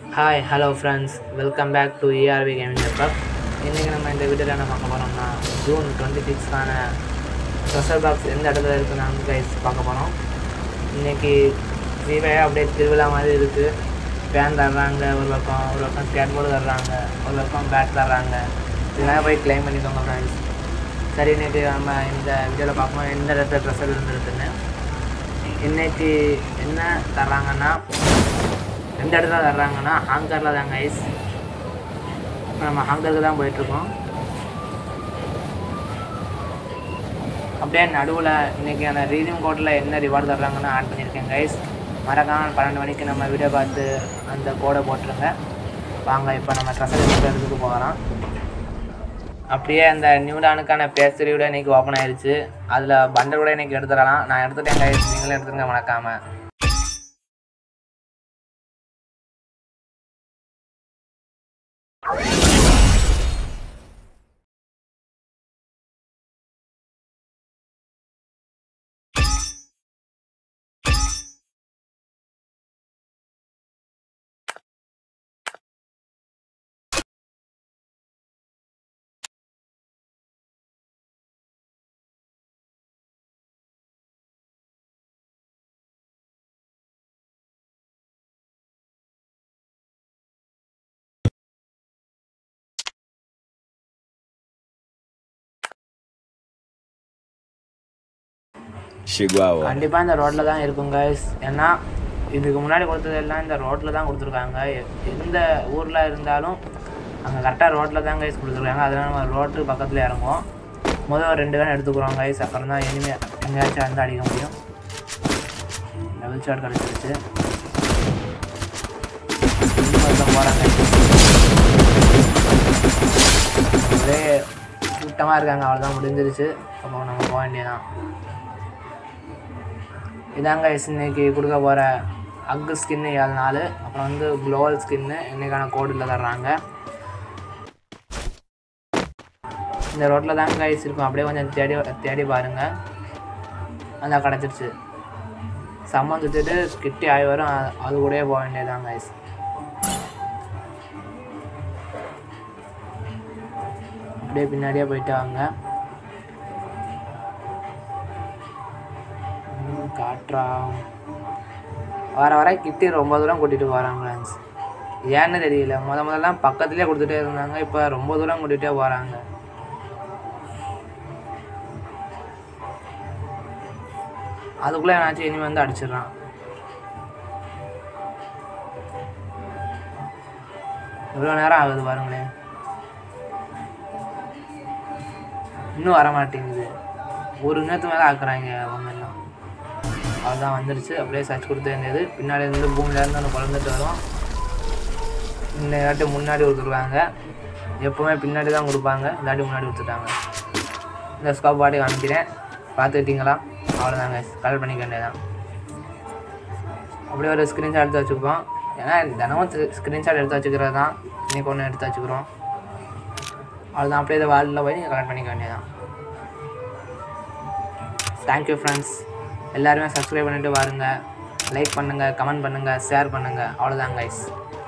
Hi, hello friends. Welcome back to ERV Gaming Network. இன்றைக்கி நம்ம இந்த வீடியோவில் என்ன பார்க்க போகிறோம்னா ஜூன் 26க்கான ட்ரெஷர் பாக்ஸ் எந்த இடத்துல இருக்குன்னு நாங்கள் கைஸ் பார்க்க போகிறோம். இன்றைக்கி ஃப்ரீஃபயர் அப்படியே திருவிழா மாதிரி இருக்குது. ஃபேன் தர்றாங்க, ஒரு பக்கம் ஸ்கேட் போர்டு தர்றாங்க, ஒரு பக்கம் பேட் தர்றாங்க. இதெல்லாம் போய் கிளைம் பண்ணிக்கோங்க ஃப்ரெண்ட்ஸ். சரி, இன்றைக்கி நம்ம இந்த வீடியோவில் பார்ப்போம் எந்த இடத்துல ட்ரெஷர் இருந்துருக்குன்னு. இன்றைக்கி என்ன தர்றாங்கன்னா எந்த இடத்துல தர்றாங்கன்னா ஹாங்கரில் தாங்க ஐஸ். நம்ம ஹாங்கருக்கு தான் போயிட்டுருக்கோம். அப்படியே நடுவில் இன்றைக்கான ரீடிங் கோடில் என்ன ரிவார்டு தர்றாங்கன்னு ஆட் பண்ணியிருக்கேன் கைஸ். மறக்காமல் 12 மணிக்கு நம்ம வீடியோ பார்த்து அந்த கோடை போட்டுருங்க. வாங்க இப்போ நம்ம ட்ரெஷர் எடுக்கிறதுக்கு போகலாம். அப்படியே அந்த நியூடானுக்கான பேஸ்ட்ரி கூட இன்றைக்கி ஓப்பன் ஆயிடுச்சு. அதில் பண்டல் கூட இன்றைக்கி எடுத்துடலாம். நான் எடுத்துட்டேன் கைஸ், நீங்களும் எடுத்துருங்க மறக்காமல். கண்டிப்பாக இந்த ரோட்டில் தான் இருக்கும் கைஸ். ஏன்னா இதுக்கு முன்னாடி கொடுத்ததெல்லாம் இந்த ரோட்டில் தான் கொடுத்துருக்காங்க. எந்த ஊரில் இருந்தாலும் அங்கே கரெக்டாக ரோட்டில் தான் கைஸ் கொடுத்துருக்காங்க. அதனால் நம்ம ரோட்டு பக்கத்தில் இறங்குவோம். முதல் 2 வேன் எடுத்துக்கிறோம் கைஸ். அப்புறம் தான் எங்கேயாச்சும் வந்து அடிக்க முடியும். டபுள் ஷாட் கிடச்சிருச்சு. போகிறாங்க, ஒரே கூட்டமாக இருக்காங்க. அவ்வளோதான், முடிஞ்சிருச்சு. அப்போ நம்ம போக வேண்டியதான். இதாங்க இன்றைக்கி கொடுக்க போகிற அக்கு ஸ்கின்னு 7 நாள். அப்புறம் வந்து க்ளோவல் ஸ்கின்னு இன்றைக்கான கோடில் தர்றாங்க. இந்த ரோட்டில் தாங்க கைஸ் இருக்கும். அப்படியே கொஞ்சம் தேடி பாருங்கள். அந்த கிடச்சிருச்சு. சம்மன் சுற்றிட்டு கிட்டி ஆகி வரும். அது கூடயே போக வேண்டியதாங்க கைஸ். அப்படியே பின்னாடியே போயிட்டு வாங்க. காற்றா வர கிட்டி ரொம்ப தூரம் கூட்டிகிட்டு போகிறாங்க ஃப்ரெண்ட்ஸ். ஏன்னு தெரியல. முதல்லாம் பக்கத்துலேயே கொடுத்துட்டே இருந்தாங்க. இப்போ ரொம்ப தூரம் கூட்டிகிட்டே போகிறாங்க. அதுக்குள்ளே என்னாச்சும் இனிமேல் வந்து அடிச்சிடறான். எவ்வளோ நேரம் ஆகுது பாருங்களேன். இன்னும் வரமாட்டேங்குது. ஒரு நேரத்து மேலே ஆக்குறாங்க அவங்க எல்லாம். அதுதான் வந்துருச்சு. அப்படியே சர்ச் கொடுத்து வேண்டியது. பின்னாடி இருந்து பூமியிலேருந்து ஒன்று குழந்துட்டு வரும். இந்த வாட்டி முன்னாடி கொடுத்துருவாங்க. எப்போவுமே பின்னாடி தான் கொடுப்பாங்க. இல்லாட்டி முன்னாடி கொடுத்துட்டாங்க. இந்த ஸ்கோப் பாட்டி காமிக்கிறேன், பார்த்துக்கிட்டிங்களா? அவ்வளோதாங்க, கலெக்ட் பண்ணிக்க வேண்டியதான். அப்படியே ஒரு ஸ்க்ரீன்ஷாட் எடுத்து வச்சுக்குவோம். ஏன்னா தினமும் ஸ்க்ரீன்ஷாட் எடுத்து வச்சுக்கிறது தான். இன்றைக்கி ஒன்று எடுத்து வச்சுக்கிறோம். அவ்வளோதான். அப்படியே இதை வாலில் போய் நீங்கள் கலெக்ட் பண்ணிக்க வேண்டியதான். Thank you friends. எல்லாருமே சப்ஸ்கிரைப் பண்ணிவிட்டு பாருங்கள். லைக் பண்ணுங்கள், கமெண்ட் பண்ணுங்கள், ஷேர் பண்ணுங்கள். அவ்வளோதான் கைஸ்.